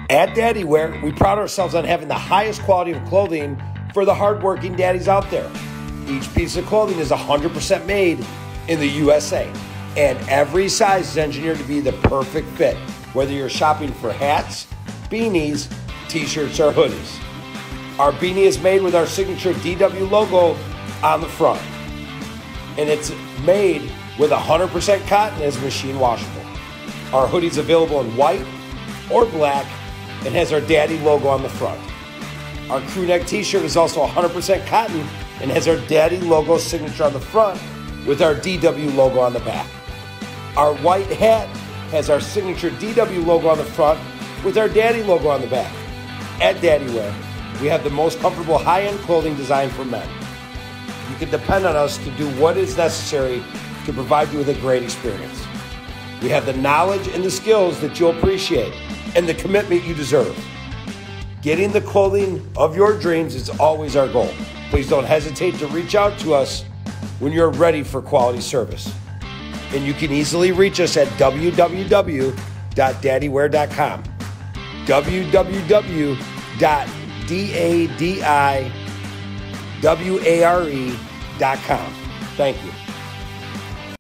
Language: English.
At Daddy Wear, we pride ourselves on having the highest quality of clothing for the hardworking daddies out there. Each piece of clothing is 100% made in the USA, and every size is engineered to be the perfect fit, whether you're shopping for hats, beanies, t-shirts, or hoodies. Our beanie is made with our signature DW logo on the front, and it's made with 100% cotton and is machine washable. Our hoodie is available in white or black and has our daddy logo on the front. Our crew neck t-shirt is also 100% cotton and has our daddy logo signature on the front with our DW logo on the back. Our white hat has our signature DW logo on the front with our daddy logo on the back. At Daddy Wear, we have the most comfortable high-end clothing designed for men. You can depend on us to do what is necessary to provide you with a great experience. We have the knowledge and the skills that you'll appreciate and the commitment you deserve. Getting the clothing of your dreams is always our goal. Please don't hesitate to reach out to us when you're ready for quality service. And you can easily reach us at www.daddywear.com. www.daddiware.com. Thank you.